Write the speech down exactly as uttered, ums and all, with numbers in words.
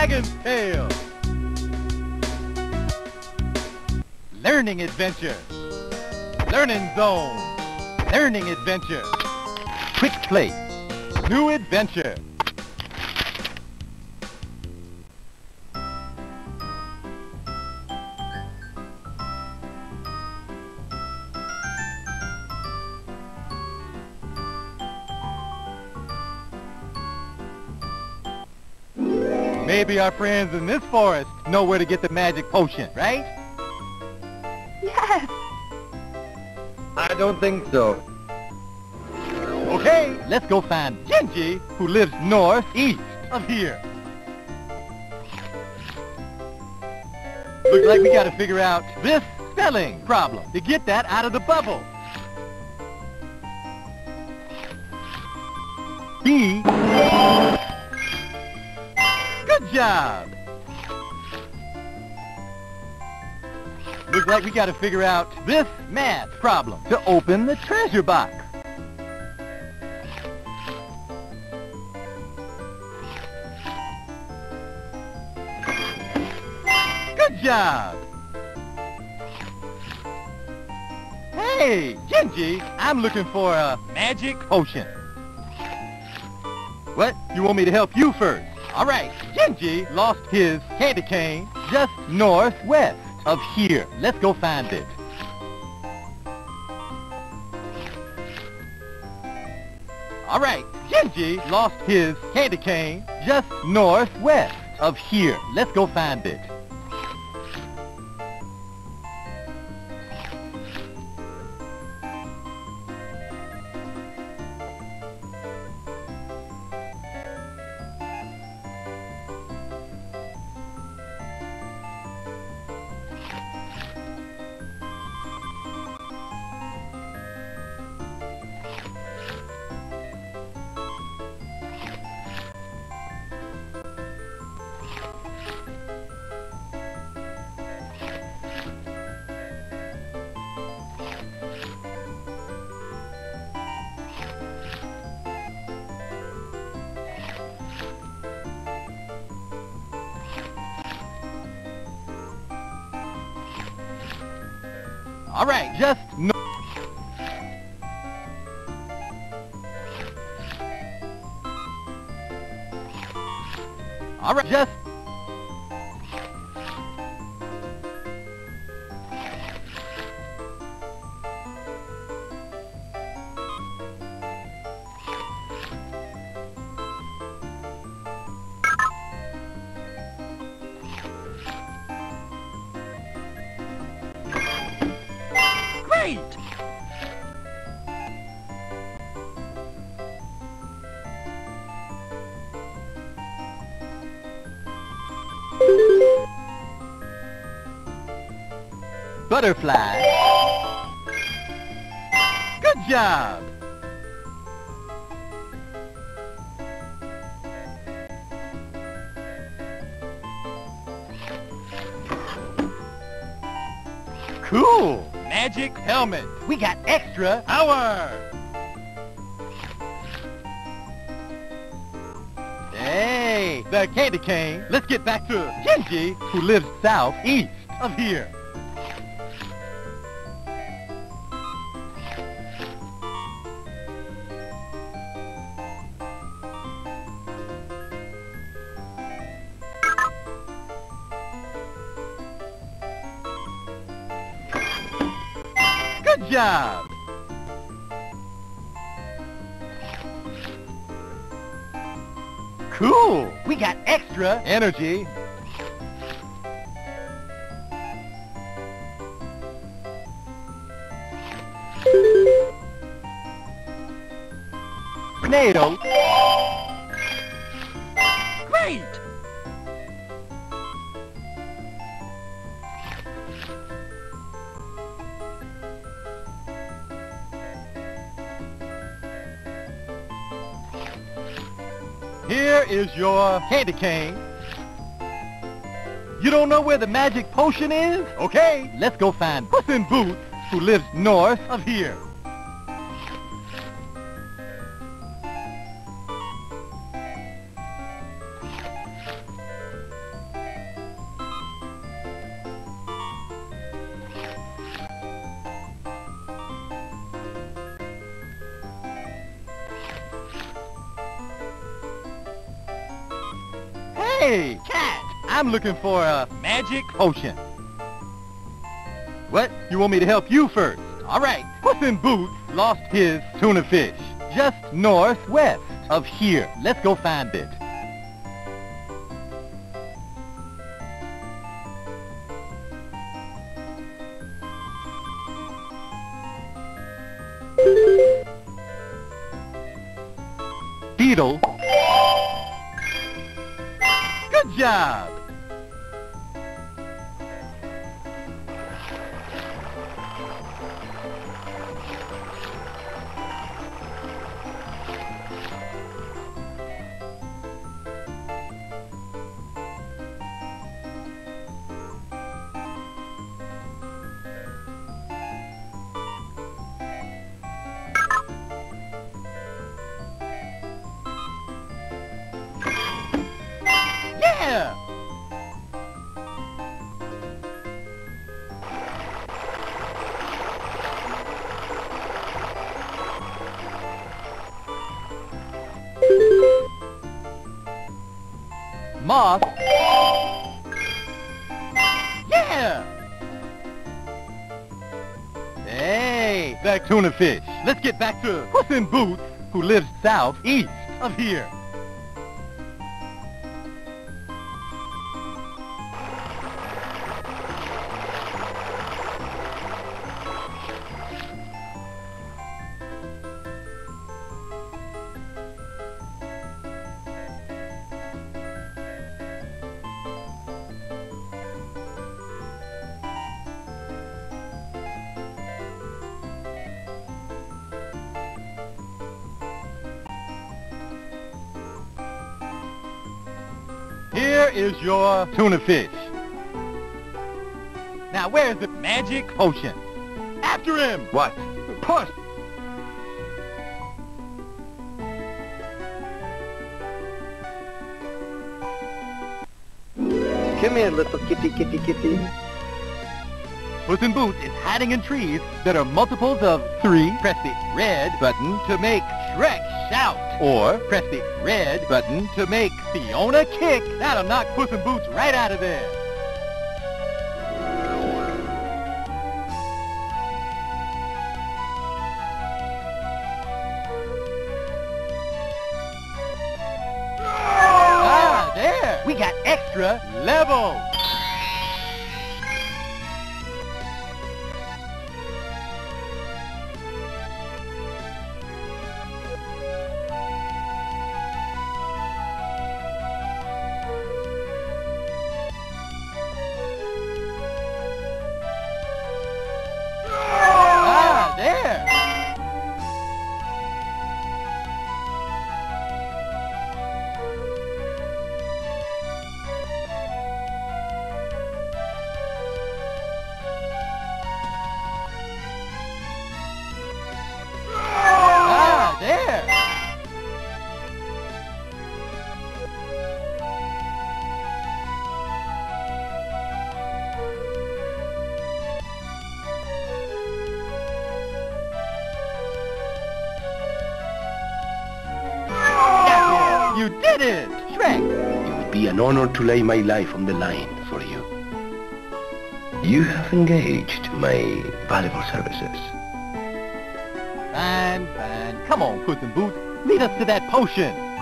Dragon's Tail. Learning Adventure. Learning Zone. Learning Adventure. Quick Play. New Adventure. Maybe our friends in this forest know where to get the magic potion, right? Yes. I don't think so. Okay, let's go find Genji, who lives northeast of here. Looks like we gotta figure out this spelling problem to get that out of the bubble. B. Good job. Looks like we gotta figure out this math problem to open the treasure box. Good job. Hey, Genji, I'm looking for a magic potion. What? You want me to help you first? All right, Genji lost his candy cane just northwest of here. Let's go find it. All right, Genji lost his candy cane just northwest of here. Let's go find it. All right, just no. All right, just. Great! Butterfly. Good job. Cool. Magic helmet. We got extra power. Hey, the candy cane. Let's get back to Genji, who lives southeast of here. Good job! Cool! We got extra energy. Snail. Great! Here is your candy cane. You don't know where the magic potion is? Okay, let's go find Puss in Boots, who lives north of here. Hey, cat! I'm looking for a magic potion. What? You want me to help you first? All right. Puss in Boots lost his tuna fish just northwest of here. Let's go find it. Beetle. Good job. Yeah! Moth. Yeah! Hey, that tuna fish. Let's get back to Puss in Boots, who lives southeast of here. Here is your tuna fish. Now where's the magic potion? After him! What? Push! Come here, little kitty, kitty, kitty. Puss in Boots is hiding in trees that are multiples of three. Press the red button to make Shrek shout. Or press the red button to make Fiona kick. That'll knock Puss in Boots right out of there. Ah, there! We got extra levels! Ah, there! Ah, there! Yeah, you did it! Shrek! It would be an honor to lay my life on the line for you. You have engaged my valuable services. Fine, fine. Come on, Puss in Boots. Lead us to that potion.